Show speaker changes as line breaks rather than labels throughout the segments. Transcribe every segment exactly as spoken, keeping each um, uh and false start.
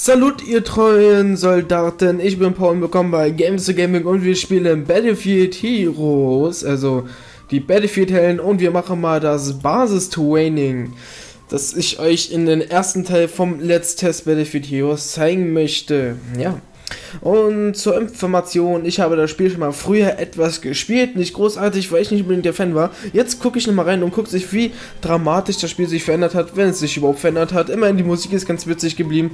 Salut ihr treuen Soldaten, ich bin Paul und willkommen bei Games to Gaming und wir spielen Battlefield Heroes, also die Battlefield-Helden, und wir machen mal das Basistraining, das ich euch in den ersten Teil vom Let's Test Battlefield Heroes zeigen möchte. Ja. Und zur Information, ich habe das Spiel schon mal früher etwas gespielt, nicht großartig, weil ich nicht unbedingt der Fan war. Jetzt gucke ich nochmal rein und gucke sich, wie dramatisch das Spiel sich verändert hat, wenn es sich überhaupt verändert hat. Immerhin, die Musik ist ganz witzig geblieben.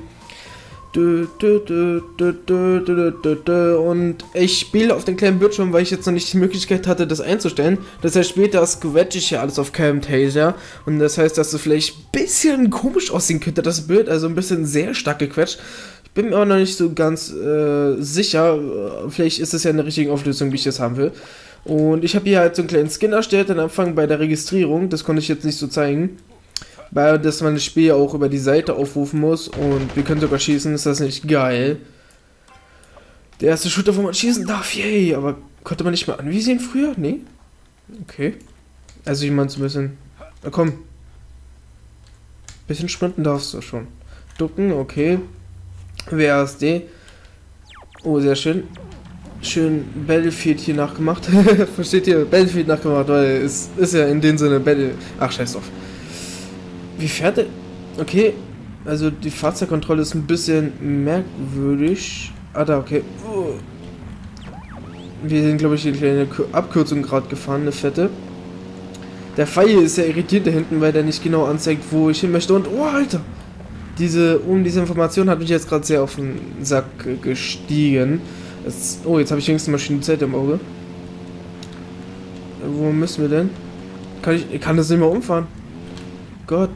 Und ich spiele auf dem kleinen Bildschirm, weil ich jetzt noch nicht die Möglichkeit hatte, das einzustellen. Das heißt, später scratche ich ja alles auf Camtasia. Und das heißt, dass es vielleicht ein bisschen komisch aussehen könnte, das Bild. Also ein bisschen sehr stark gequetscht. Ich bin mir aber noch nicht so ganz äh, sicher. Vielleicht ist es ja in der richtigen Auflösung, wie ich das haben will. Und ich habe hier halt so einen kleinen Skin erstellt am Anfang bei der Registrierung. Das konnte ich jetzt nicht so zeigen. Weil dass man das Spiel auch über die Seite aufrufen muss und wir können sogar schießen, ist das nicht geil? Der erste Shooter, wo man schießen darf, yay, aber konnte man nicht mal anvisieren früher? Nee? Okay. Also jemand so ein bisschen... Na komm. Bisschen sprinten darfst du schon. Ducken, okay. W A S D. Oh, sehr schön. Schön Battlefield hier nachgemacht. Versteht ihr? Battlefield nachgemacht, weil es ist ja in dem Sinne Battle... Ach, scheiß drauf. Wie fährt er? Okay, also die Fahrzeugkontrolle ist ein bisschen merkwürdig. Ah, da, okay. Oh. Wir sind, glaube ich, die kleine Abkürzung gerade gefahren, eine fette. Der Pfeil ist ja irritiert da hinten, weil der nicht genau anzeigt, wo ich hin möchte. Und, oh, Alter! Diese, um diese Information hat mich jetzt gerade sehr auf den Sack gestiegen. Das, oh, jetzt habe ich wenigstens Maschinenzeit im Auge. Wo müssen wir denn? Kann ich, ich kann das nicht mehr umfahren. Gott.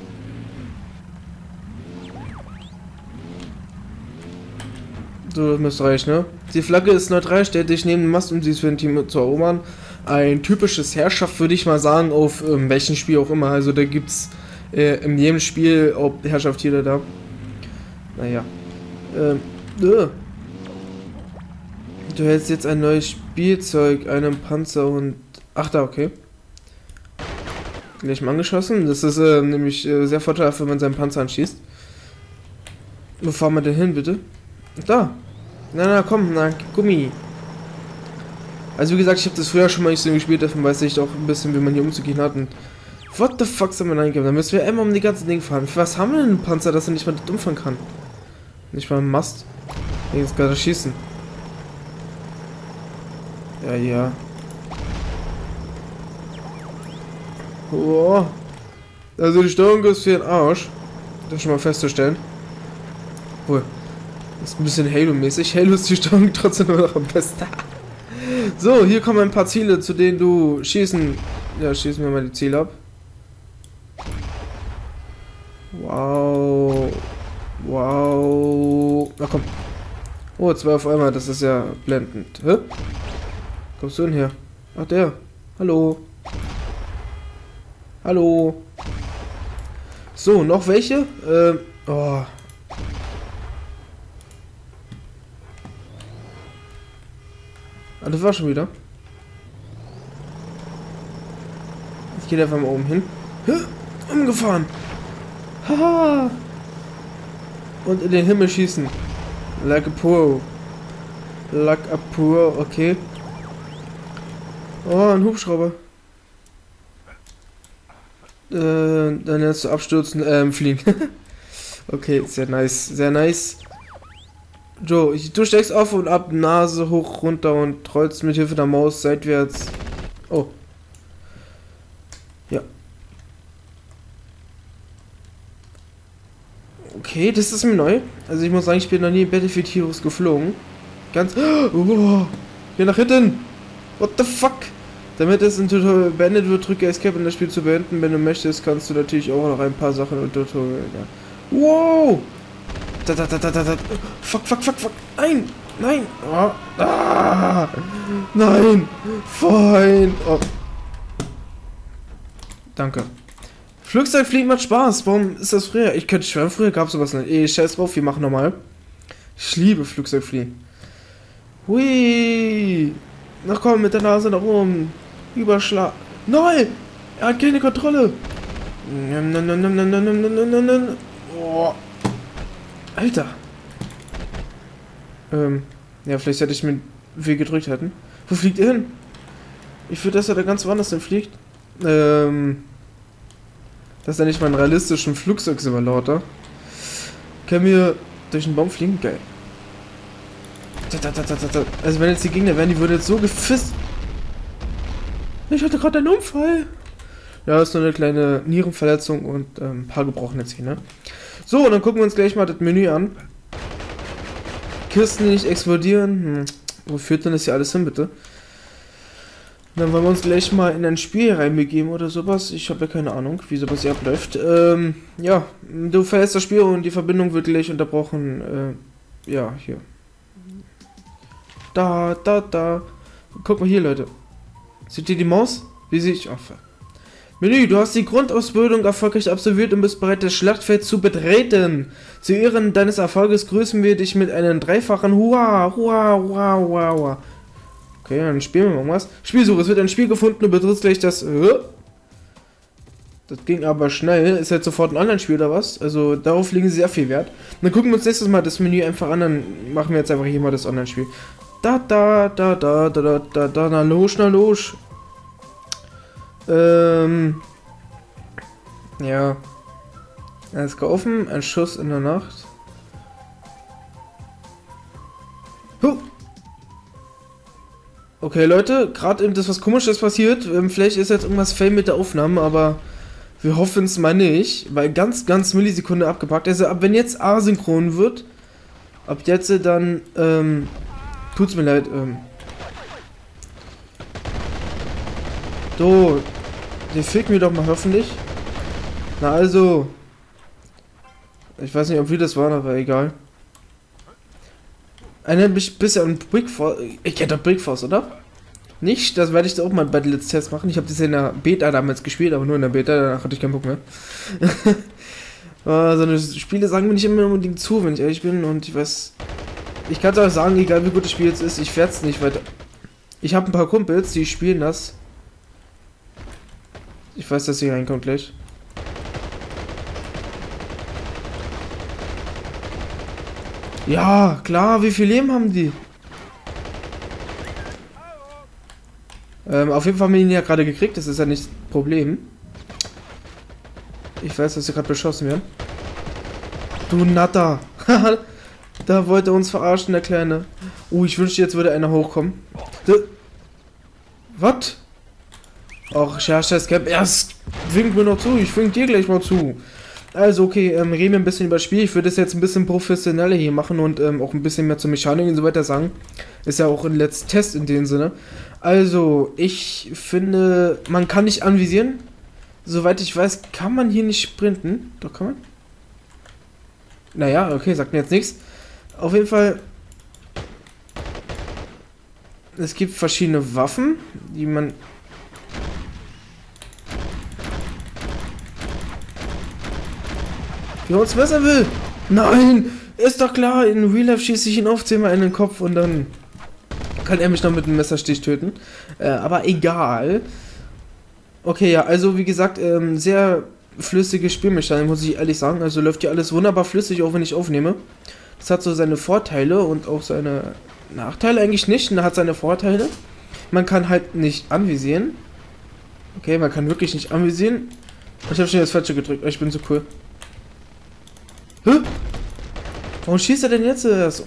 So, das müsste reichen, ne? Die Flagge ist neutral, stellt sich neben den Mast, um sie für ein Team zu erobern. Ein typisches Herrschaft, würde ich mal sagen, auf ähm, welchem Spiel auch immer. Also da gibt's äh, in jedem Spiel auch Herrschaft hier oder da. Naja. Ähm, äh. Du hältst jetzt ein neues Spielzeug, einen Panzer und... Ach da, okay. Gleich mal angeschossen. Das ist äh, nämlich äh, sehr vorteilhaft, wenn man seinen Panzer anschießt. Wo fahren wir denn hin, bitte? Da. Na, na, komm, na, Gummi. Also wie gesagt, ich habe das früher schon mal nicht so gespielt, davon weiß ich auch ein bisschen, wie man hier umzugehen hat. Und what the fuck soll man eingeben? Da müssen wir immer um die ganzen Dinge fahren. Für was haben wir denn einen Panzer, dass er nicht mal das umfahren kann? Nicht mal einen Mast. Jetzt gerade schießen. Ja, ja. Oh. Also die Steuerung ist für den Arsch. Das schon mal festzustellen. Wohl. Das ist ein bisschen Halo-mäßig. Halo ist die Steuerung trotzdem immer noch am besten. So, hier kommen ein paar Ziele, zu denen du schießen. Ja, schießen wir mal die Ziele ab. Wow. Wow. Na komm. Oh, zwei auf einmal, das ist ja blendend. Hä? Kommst du denn her? Ach, der. Hallo. Hallo. So, noch welche? Ähm, oh. Ah, das war schon wieder. Ich gehe einfach mal oben hin. Hä? Umgefahren. Haha. Und in den Himmel schießen. Like a pro. Like a pro, okay. Oh, ein Hubschrauber. Äh, dann jetzt abstürzen, ähm, fliegen. Okay, sehr nice, sehr nice. Joe, ich, du steigst auf und ab, Nase hoch, runter und rollst mit Hilfe der Maus seitwärts. Oh. Ja. Okay, das ist mir neu. Also ich muss sagen, ich bin noch nie in Battlefield Heroes geflogen. Ganz... Oh, hier nach hinten! What the fuck? Damit es ein Tutorial beendet wird, drücke Escape, um das Spiel zu beenden. Wenn du möchtest, kannst du natürlich auch noch ein paar Sachen im Tutorial. Ja. Wow! Da, da, da, da, da, da. Fuck, fuck, fuck, fuck. Nein! Nein! Oh. Ah. Nein! Fein! Oh. Danke. Flugzeugfliegen macht Spaß. Warum ist das früher? Ich könnte schwören, früher gab es sowas nicht. Ey, scheiß drauf, wir machen nochmal. Ich liebe Flugzeugfliegen. Hui! Na komm, mit der Nase nach oben. Überschlag. Nein! Er hat keine Kontrolle. Oh. Alter. Ähm, ja, vielleicht hätte ich mir W gedrückt hätten. Wo fliegt er hin? Ich würde, dass er da ganz woanders hin fliegt. Ähm, dass er nicht mal einen realistischen Flugzeugsimulator. Können wir durch den Baum fliegen? Geil. Also wenn jetzt die Gegner wären, die würden jetzt so gefisst. Ich hatte gerade einen Unfall. Ja, ist nur eine kleine Nierenverletzung und ähm, ein paar gebrochene Zähne. So, und dann gucken wir uns gleich mal das Menü an. Kisten, die nicht explodieren. Hm. Wo führt denn das hier alles hin, bitte? Dann wollen wir uns gleich mal in ein Spiel reinbegeben oder sowas. Ich habe ja keine Ahnung, wie sowas hier abläuft. Ähm, ja, du verlässt das Spiel und die Verbindung wird gleich unterbrochen. Äh, ja, hier. Da, da, da. Guck mal hier, Leute. Seht ihr die Maus? Wie sehe ich? Oh, fuck. Menü, du hast die Grundausbildung erfolgreich absolviert und bist bereit, das Schlachtfeld zu betreten. Zu Ehren deines Erfolges grüßen wir dich mit einem dreifachen Hua, Hua, Hua, Hua, Hua. Okay, dann spielen wir mal irgendwas. Spielsuche, es wird ein Spiel gefunden, du betrittst gleich das... Äh, das ging aber schnell. Ist jetzt sofort ein Online-Spiel oder was? Also darauf legen sie sehr viel Wert. Dann gucken wir uns nächstes Mal das Menü einfach an, dann machen wir jetzt einfach hier mal das Online-Spiel. Da, da, da, da, da, da, da, da, na los, na los. Ähm. Ja. Er ist offen, ein Schuss in der Nacht. Huh. Okay, Leute, gerade eben das was Komisches passiert. Ähm, vielleicht ist jetzt irgendwas fail mit der Aufnahme, aber wir hoffen es mal nicht, weil ganz, ganz Millisekunde abgepackt. Also, ab wenn jetzt asynchron wird, ab jetzt dann, ähm, tut's mir leid, ähm. So, den ficken wir doch mal hoffentlich. Na also. Ich weiß nicht, ob wir das waren, aber egal. Erinnert mich bisher an Brickforce. Ich kenne doch Brickforce, oder? Nicht? Das werde ich auch mal bei den Let's Tests machen. Ich habe das in der Beta damals gespielt, aber nur in der Beta, danach hatte ich keinen Bock mehr. So eine Spiele sagen mir nicht immer unbedingt zu, wenn ich ehrlich bin. Und ich weiß. Ich kann es auch sagen, egal wie gut das Spiel jetzt ist, ich werde es nicht weiter. Ich habe ein paar Kumpels, die spielen das. Ich weiß, dass sie reinkommt gleich. Ja, klar, wie viel Leben haben die? Ähm, auf jeden Fall haben wir ihn ja gerade gekriegt, das ist ja nicht das Problem. Ich weiß, dass sie gerade beschossen werden. Du Natter! Da wollte er uns verarschen, der Kleine. Oh, ich wünschte, jetzt würde einer hochkommen. Was? Ach, ja, scheiß Cap. Erst winkt mir noch zu, ich wink dir gleich mal zu. Also, okay, ähm, reden wir ein bisschen über das Spiel. Ich würde es jetzt ein bisschen professioneller hier machen und ähm, auch ein bisschen mehr zur Mechanik und so weiter sagen. Ist ja auch ein Let's Test in dem Sinne. Also, ich finde, man kann nicht anvisieren. Soweit ich weiß, kann man hier nicht sprinten. Doch, kann man? Naja, okay, sagt mir jetzt nichts. Auf jeden Fall, es gibt verschiedene Waffen, die man... Wie er uns messen will. Nein, ist doch klar, in Real Life schieße ich ihn auf zehnmal in den Kopf und dann kann er mich noch mit einem Messerstich töten. Äh, aber egal. Okay, ja, also wie gesagt, ähm, sehr flüssige Spielmechanik, muss ich ehrlich sagen. Also läuft hier alles wunderbar flüssig, auch wenn ich aufnehme. Das hat so seine Vorteile und auch seine Nachteile eigentlich nicht. Und hat seine Vorteile. Man kann halt nicht anvisieren. Okay, man kann wirklich nicht anvisieren. Ich habe schon das Falsche gedrückt, ich bin so cool. Hä? Warum schießt er denn jetzt erst?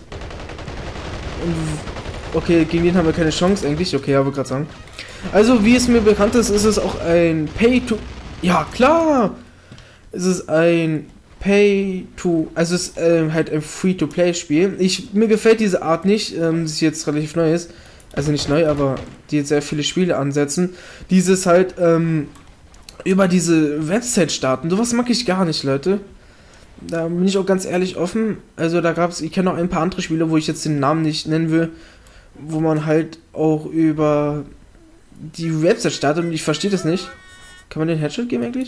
Okay, gegen den haben wir keine Chance eigentlich. Okay, ja, wollte gerade sagen. Also, wie es mir bekannt ist, ist es auch ein Pay-to... Ja, klar! Es ist ein Pay-to... Also, es ist ähm, halt ein Free-to-Play-Spiel. Ich, mir gefällt diese Art nicht, ähm, die jetzt relativ neu ist. Also nicht neu, aber die jetzt sehr viele Spiele ansetzen. Dieses halt, ähm, über diese Website starten. Sowas mag ich gar nicht, Leute. Da bin ich auch ganz ehrlich offen. Also da gab es, ich kenne noch ein paar andere Spiele, wo ich jetzt den Namen nicht nennen will, wo man halt auch über die Website startet und ich verstehe das nicht. Kann man den Headshot geben eigentlich?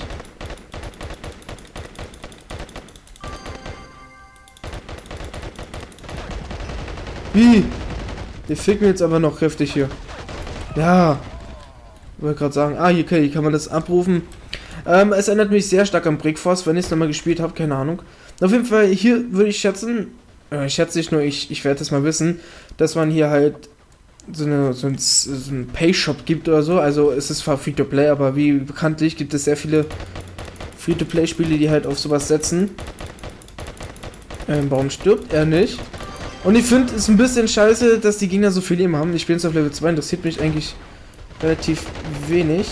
Wie? Der fickt mir jetzt aber noch kräftig hier. Ja. Wollte gerade sagen. Ah, okay, hier kann man das abrufen. Ähm, es erinnert mich sehr stark an Brickforce, wenn ich es nochmal gespielt habe, keine Ahnung. Auf jeden Fall, hier würde ich schätzen, äh, ich schätze nicht nur, ich, ich werde es mal wissen, dass man hier halt so, eine, so ein, so ein Pay-Shop gibt oder so. Also es ist zwar Free-to-Play, aber wie bekanntlich gibt es sehr viele Free-to-Play-Spiele, die halt auf sowas setzen. Ähm, warum stirbt er nicht? Und ich finde es ein bisschen scheiße, dass die Gegner so viel Leben haben. Ich bin jetzt auf Level zwei, interessiert mich eigentlich relativ wenig.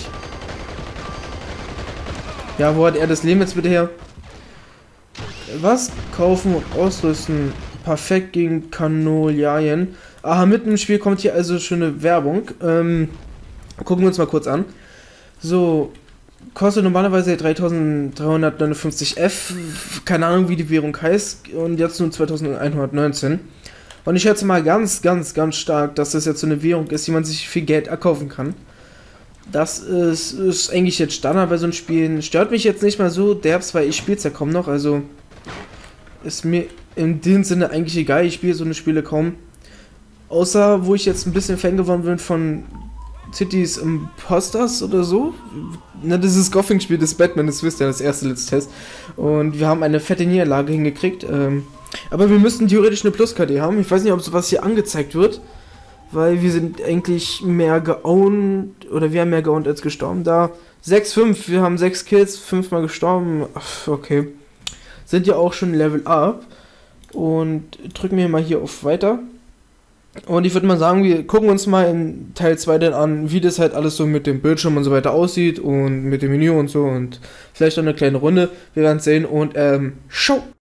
Ja, wo hat er das Leben jetzt bitte her? Was? Kaufen und ausrüsten. Perfekt gegen Kanolien. Aha, mitten im Spiel kommt hier also schöne Werbung. Ähm, gucken wir uns mal kurz an. So, kostet normalerweise dreitausenddreihundertneunundfünfzig F. Keine Ahnung, wie die Währung heißt. Und jetzt nur zweitausendeinhundertneunzehn. Und ich schätze mal ganz, ganz, ganz stark, dass das jetzt so eine Währung ist, die man sich für Geld erkaufen kann. Das ist, ist eigentlich jetzt Standard bei so einem Spielen. Stört mich jetzt nicht mal so derbs, weil ich spiele es ja kaum noch. Also ist mir in dem Sinne eigentlich egal. Ich spiele so eine Spiele kaum. Außer, wo ich jetzt ein bisschen Fan geworden bin von Cities Imposters oder so. Na, das ist Gotham-Spiel des Batman, das wisst ihr, das erste Let's Test. Und wir haben eine fette Niederlage hingekriegt. Ähm, aber wir müssten theoretisch eine Plus-K D haben. Ich weiß nicht, ob sowas hier angezeigt wird. Weil wir sind eigentlich mehr geowned, oder wir haben mehr geowned als gestorben. Da sechs fünf, wir haben sechs Kills, fünf Mal gestorben. Ach, okay. Sind ja auch schon Level Up. Und drücken wir mal hier auf Weiter. Und ich würde mal sagen, wir gucken uns mal in Teil zwei dann an, wie das halt alles so mit dem Bildschirm und so weiter aussieht. Und mit dem Menü und so. Und vielleicht auch eine kleine Runde. Wir werden es sehen und ähm, schau!